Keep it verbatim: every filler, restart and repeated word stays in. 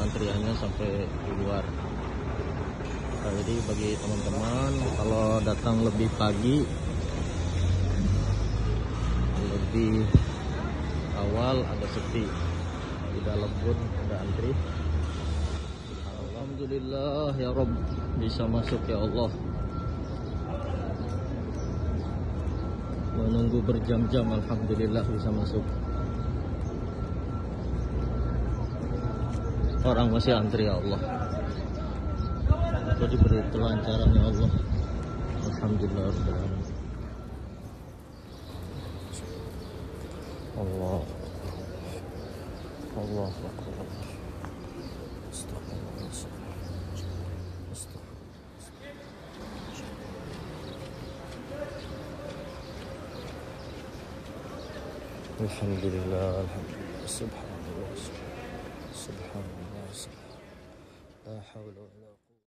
antriannya sampai keluar. Nah, jadi bagi teman-teman kalau datang lebih pagi, lebih awal ada sepi, di dalam pun ada antri. Alhamdulillah ya Rob, bisa masuk ya Allah. Menunggu berjam-jam, alhamdulillah bisa masuk. Orang masih antri ya Allah. Aku diberi kelancaran ya Allah. Alhamdulillah rabbil alamin. Allah Allah Akbar. Astagfirullah. Alhamdulillah, alhamdulillah, subhanallah, subhanallah, la hawla wa la quwwata